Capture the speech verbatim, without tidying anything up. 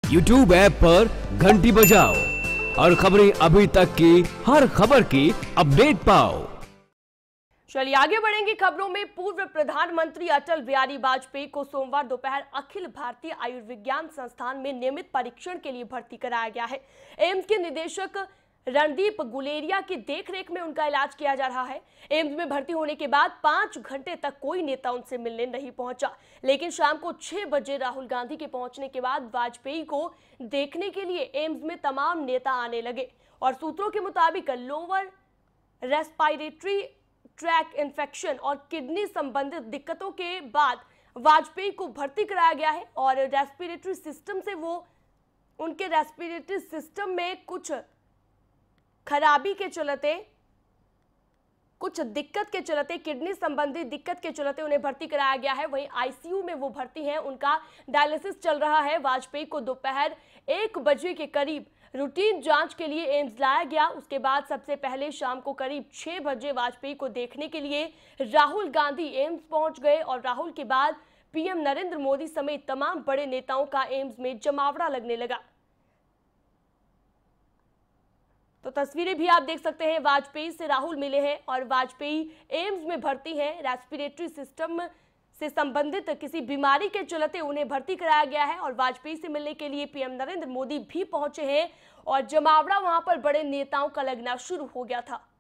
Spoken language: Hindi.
यूट्यूब ऐप पर घंटी बजाओ और खबरें अभी तक की हर खबर की अपडेट पाओ। चलिए आगे बढ़ेंगे खबरों में। पूर्व प्रधानमंत्री अटल बिहारी वाजपेयी को सोमवार दोपहर अखिल भारतीय आयुर्विज्ञान संस्थान में नियमित परीक्षण के लिए भर्ती कराया गया है। एम्स के निदेशक रणदीप गुलेरिया की देखरेख में उनका इलाज किया जा रहा है। एम्स में भर्ती होने के बाद पांच घंटे तक कोई नेता उनसे मिलने नहीं पहुंचा, लेकिन शाम को छह बजे राहुल गांधी के पहुंचने के बाद वाजपेयी को देखने के लिए एम्स में तमाम नेता आने लगे और सूत्रों के मुताबिक लोअर रेस्पिरेटरी ट्रैक इन्फेक्शन और किडनी संबंधित दिक्कतों के बाद वाजपेयी को भर्ती कराया गया है और रेस्पिरेटरी सिस्टम से वो उनके रेस्पिरेटरी सिस्टम में कुछ खराबी के चलते कुछ दिक्कत के चलते किडनी संबंधी दिक्कत के चलते उन्हें भर्ती कराया गया है। वहीं आईसीयू में वो भर्ती हैं, उनका डायलिसिस चल रहा है। वाजपेयी को दोपहर एक बजे के करीब रूटीन जांच के लिए एम्स लाया गया। उसके बाद सबसे पहले शाम को करीब छह बजे वाजपेयी को देखने के लिए राहुल गांधी एम्स पहुंच गए और राहुल के बाद पीएम नरेंद्र मोदी समेत तमाम बड़े नेताओं का एम्स में जमावड़ा लगने लगा। तो तस्वीरें भी आप देख सकते हैं, वाजपेयी से राहुल मिले हैं और वाजपेयी एम्स में भर्ती हैं। रेस्पिरेटरी सिस्टम से संबंधित किसी बीमारी के चलते उन्हें भर्ती कराया गया है और वाजपेयी से मिलने के लिए पीएम नरेंद्र मोदी भी पहुंचे हैं और जमावड़ा वहां पर बड़े नेताओं का लगना शुरू हो गया था।